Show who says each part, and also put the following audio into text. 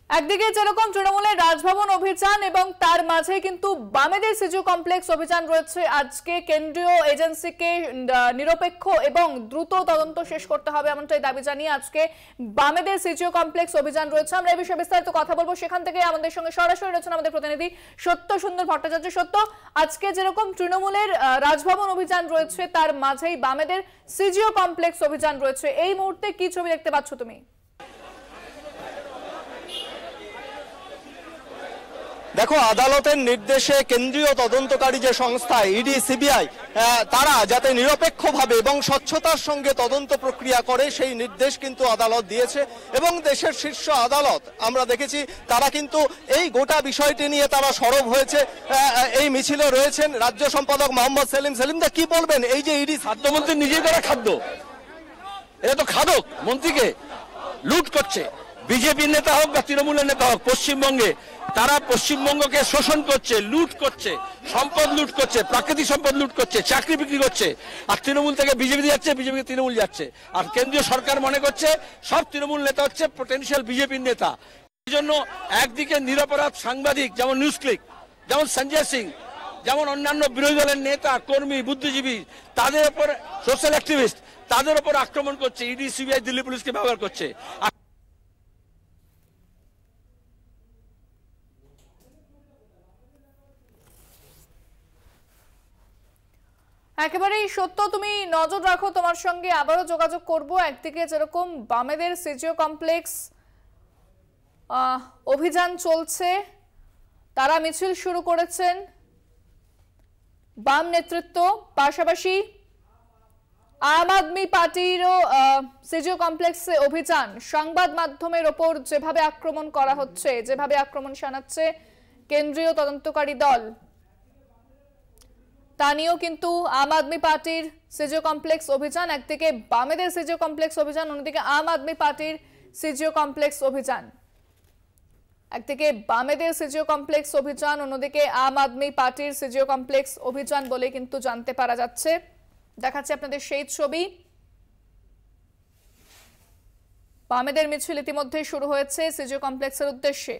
Speaker 1: একদিকে যেরকম তৃণমূলের রাজভবন অভিযান এবং তার মাঝে কিন্তু বামেদের সিজিও কমপ্লেক্স অভিযান রয়েছে। আজকে কেন্দ্রীয় এজেন্সিকে নিরপেক্ষ এবং দ্রুত তদন্ত শেষ করতে হবে এমনটাই দাবি জানিয়ে আজকে বামেদের সিজিও কমপ্লেক্স অভিযান রয়েছে। আমরা এই বিষয়ে বিস্তারিত কথা বলবো। সেখান থেকে আমাদের সঙ্গে সরাসরি রয়েছেন আমাদের প্রতিনিধি সত্য সুন্দর ভট্টাচার্য। সত্য, আজকে যেরকম তৃণমূলের রাজভবন অভিযান রয়েছে তার মাঝেই বামেদের সিজিও কমপ্লেক্স অভিযান রয়েছে, এই মুহূর্তে কি ছবি দেখতে পাচ্ছ তুমি?
Speaker 2: দেখো, আদালতের নির্দেশে কেন্দ্রীয় তদন্তকারী যে সংস্থা ইডি সিবিআই তারা যাতে নিরপেক্ষভাবে এবং স্বচ্ছতার সঙ্গে তদন্ত প্রক্রিয়া করে সেই নির্দেশ কিন্তু আদালত দিয়েছে এবং দেশের শীর্ষ আদালত আমরা দেখেছি তারা কিন্তু এই গোটা বিষয়টি নিয়ে তারা সরব হয়েছে। এই মিছিলে রয়েছেন রাজ্য সম্পাদক মোহাম্মদ সেলিম। সেলিমদা, কি বলবেন? এই যে ইডি
Speaker 3: খাদ্যমন্ত্রী নিজেই তারা এরা তো খাদক, মন্ত্রীকে লুট করছে। বিজেপি নেতা হোক বা তৃণমূলের নেতা হোক, পশ্চিমবঙ্গে তারা পশ্চিমবঙ্গকে শোষণ করছে, লুট করছে, সম্পদ লুট করছে, প্রাকৃতিক সম্পদ লুট করছে, চাকরি বিক্রি করছে। আর তৃণমূল থেকে বিজেপি যাচ্ছে, বিজেপি থেকে তৃণমূল যাচ্ছে। আর কেন্দ্রীয় সরকার মনে করছে সব তৃণমূল নেতা হচ্ছে পটেনশিয়াল বিজেপির নেতা। এই জন্য একদিকে নিরপরাধ সাংবাদিক যেমন নিউজ ক্লিক, যেমন সঞ্জয় সিং, যেমন অন্যান্য বিরোধী দলের নেতা কর্মী বুদ্ধিজীবী, তাদের উপর সোশ্যাল অ্যাক্টিভিস্ট, তাদের উপর আক্রমণ করছে ইডি সিবিআই, দিল্লি পুলিশকে ব্যবহার করছে।
Speaker 1: একেবারেই সত্য, তুমি নজর রাখো, তোমার সঙ্গে আবারও যোগাযোগ করব। একদিকে যেরকম বামেদের সিজিও কমপ্লেক্স অভিযান চলছে, তারা মিছিল শুরু করেছেন বাম নেতৃত্ব, পাশাপাশি আম আদমি পার্টিরও সিজিও কমপ্লেক্সে অভিযান। সংবাদ মাধ্যমের ওপর যেভাবে আক্রমণ করা হচ্ছে, যেভাবে আক্রমণ শানাচ্ছে কেন্দ্রীয় তদন্তকারী দল, তা নিয়েও কিন্তু আম আদমি পার্টির সিজিও কমপ্লেক্স অভিযান। একদিকে বামেদের সিজিও কমপ্লেক্স অভিযান, অন্যদিকে আম আদমি পার্টির সিজিও কমপ্লেক্স অভিযান। একদিকে বামেদের সিজিও কমপ্লেক্স অভিযান, অন্যদিকে আম আদমি পার্টির সিজিও কমপ্লেক্স অভিযান বলে কিন্তু জানতে পারা যাচ্ছে। দেখাচ্ছি আপনাদের সেই ছবি। বামেদের মিছিল ইতিমধ্যেই শুরু হয়েছে সিজিও কমপ্লেক্সের উদ্দেশ্যে।